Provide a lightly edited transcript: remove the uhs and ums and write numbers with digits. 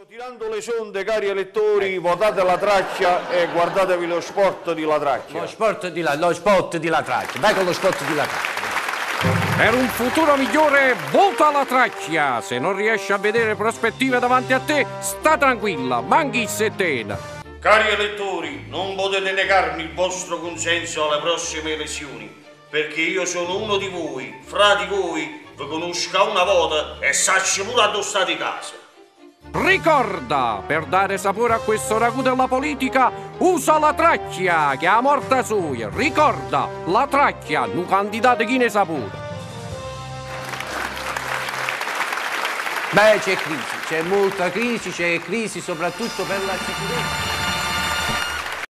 Tirando le sonde, cari elettori, votate la Tracchia e guardatevi lo sport di La Tracchia. Lo sport di La Tracchia. Vai con lo sport di La Tracchia. Per un futuro migliore, vota La Tracchia. Se non riesci a vedere prospettive davanti a te, sta tranquilla, manchi setena. Cari elettori, non potete negarmi il vostro consenso alle prossime elezioni, perché io sono uno di voi, fra di voi, vi conosco a una volta e sacci pure addosso di casa. Ricorda, per dare sapore a questo ragù della politica, usa La Tracchia, che è a morta sua. Ricorda, La Tracchia, un candidato chi ne sa pure. Beh, c'è crisi, c'è molta crisi, c'è crisi soprattutto per la sicurezza.